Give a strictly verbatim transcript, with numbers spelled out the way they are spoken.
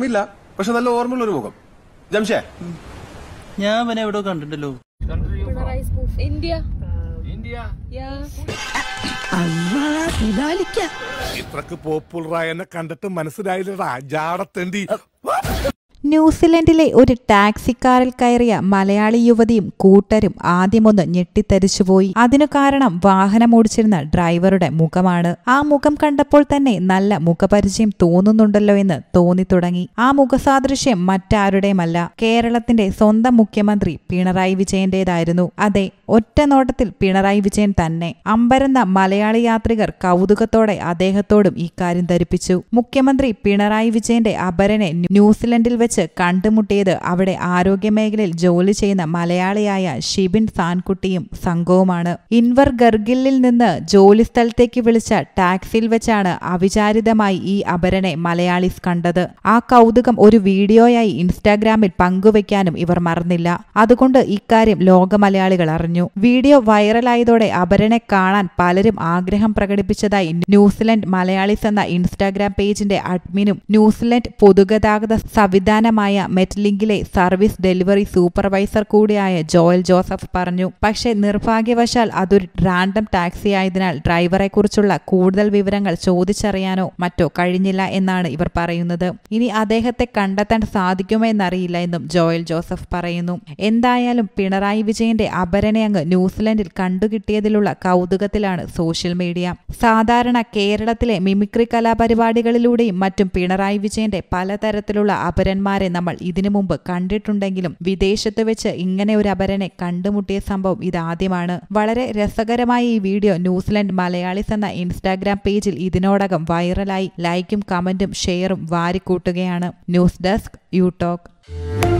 ഇല്ല, പക്ഷെ നല്ല ഓർമ്മയുള്ള ഒരു മുഖം. ജംഷേ, ഞാൻ അവനെ എവിടെ കണ്ടിട്ടല്ലോ. ഇന്ത്യ ഇത്രക്ക് പോപ്പുലറായ എന്നെ കണ്ടിട്ട് മനസ്സിലായില്ലടാ ജാടത്തേണ്ടി. ന്യൂസിലൻഡിലെ ഒരു ടാക്സിക്കാറിൽ കയറിയ മലയാളി യുവതിയും കൂട്ടരും ആദ്യമൊന്ന് ഞെട്ടിത്തരിച്ചുപോയി. അതിനു കാരണം വാഹനമോടിച്ചിരുന്ന ഡ്രൈവറുടെ മുഖമാണ്. ആ മുഖം കണ്ടപ്പോൾ തന്നെ നല്ല മുഖപരിചയം തോന്നുന്നുണ്ടല്ലോ എന്ന് തോന്നിത്തുടങ്ങി. ആ മുഖസാദൃശ്യം മറ്റാരുടെയുമല്ല, കേരളത്തിന്റെ സ്വന്തം മുഖ്യമന്ത്രി പിണറായി വിജയന്റേതായിരുന്നു. അതെ, ഒറ്റ നോട്ടത്തിൽ പിണറായി വിജയൻ തന്നെ. അമ്പരന്ന മലയാളി യാത്രികർ കൗതുകത്തോടെ അദ്ദേഹത്തോടും ഇക്കാര്യം ധരിപ്പിച്ചു. മുഖ്യമന്ത്രി പിണറായി വിജയന്റെ അപരനെ ന്യൂസിലൻഡിൽ വെച്ച് കണ്ടുമുട്ടിയത് അവിടെ ആരോഗ്യമേഖലയിൽ ജോലി ചെയ്യുന്ന മലയാളിയായ ഷിബിൻ സാൻകുട്ടിയും സംഘവുമാണ്. ഇൻവർ ഗർഗിലിൽ നിന്ന് ജോലി സ്ഥലത്തേക്ക് വിളിച്ച ടാക്സിയിൽ വെച്ചാണ് അവിചാരിതമായി ഈ അപരനെ മലയാളീസ് കണ്ടത്. ആ കൗതുകം ഒരു വീഡിയോയായി ഇൻസ്റ്റാഗ്രാമിൽ പങ്കുവയ്ക്കാനും ഇവർ മറന്നില്ല. അതുകൊണ്ട് ഇക്കാര്യം ലോക മലയാളികൾ അറിഞ്ഞു. വീഡിയോ വൈറലായതോടെ അപരനെ കാണാൻ പലരും ആഗ്രഹം പ്രകടിപ്പിച്ചതായി ന്യൂസിലൻഡ് മലയാളീസ് എന്ന ഇൻസ്റ്റാഗ്രാം പേജിന്റെ അഡ്മിനും ന്യൂസിലൻഡ് പൊതുഗതാഗത സംവിധാനമായ മെറ്റ്ലിങ്കിലെ സർവീസ് ഡെലിവറി സൂപ്പർവൈസർ കൂടിയായ ജോയൽ ജോസഫ് പറഞ്ഞു. പക്ഷേ നിർഭാഗ്യവശാൽ അതൊരു റാൻഡം ടാക്സി ആയതിനാൽ ഡ്രൈവറെക്കുറിച്ചുള്ള കൂടുതൽ വിവരങ്ങൾ ചോദിച്ചറിയാനോ മറ്റോ കഴിഞ്ഞില്ല എന്നാണ് ഇവർ പറയുന്നത്. ഇനി അദ്ദേഹത്തെ കണ്ടെത്താൻ സാധിക്കുമോ എന്നറിയില്ല എന്നും ജോയൽ ജോസഫ് പറയുന്നു. എന്തായാലും പിണറായി വിജയന്റെ അപരനെ അങ്ങ് ന്യൂസിലൻഡിൽ കണ്ടുകിട്ടിയതിലുള്ള കൗതുകത്തിലാണ് സോഷ്യൽ മീഡിയ. സാധാരണ കേരളത്തിലെ മിമിക്രി കലാപരിപാടികളിലൂടെയും മറ്റും പിണറായി വിജയന്റെ പലതരത്തിലുള്ള അപരന്മാരെ നമ്മൾ ഇതിനു മുമ്പ് കണ്ടിട്ടുണ്ടെങ്കിലും വിദേശത്ത് വെച്ച് ഇങ്ങനെ ഒരു അപരനെ കണ്ടുമുട്ടിയ സംഭവം ഇതാദ്യമാണ്. വളരെ രസകരമായ ഈ വീഡിയോ ന്യൂസിലൻഡ് മലയാളീസ് എന്ന ഇൻസ്റ്റാഗ്രാം പേജിൽ ഇതിനോടകം വൈറലായി ലൈക്കും കമന്റും ഷെയറും വാരിക്കൂട്ടുകയാണ്. News desk you talk.